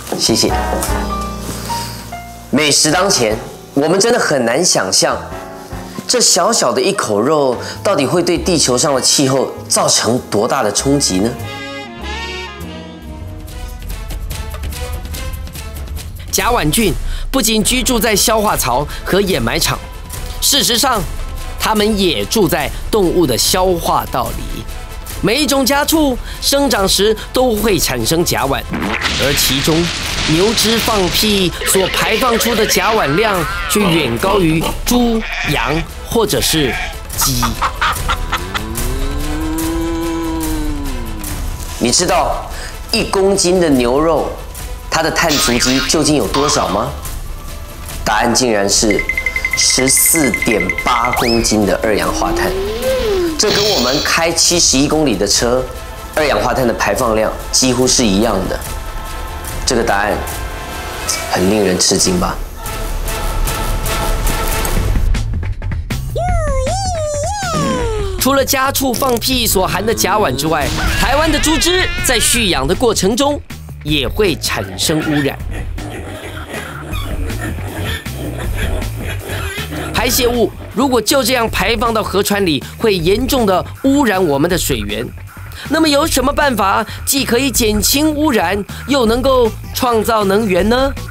谢谢。美食当前，我们真的很难想象，这小小的一口肉，到底会对地球上的气候造成多大的冲击呢？ 甲烷菌不仅居住在消化槽和掩埋场，事实上，它们也住在动物的消化道里。每一种家畜生长时都会产生甲烷，而其中牛只放屁所排放出的甲烷量却远高于猪、羊或者是鸡。 你知道1公斤的牛肉，它的碳足迹究竟有多少吗？答案竟然是14.8公斤的二氧化碳。这跟我们开71公里的车，二氧化碳的排放量几乎是一样的。这个答案很令人吃惊吧？ 除了家畜放屁所含的甲烷之外，台湾的猪只在蓄养的过程中也会产生污染。排泄物如果就这样排放到河川里，会严重的污染我们的水源。那么有什么办法既可以减轻污染，又能够创造能源呢？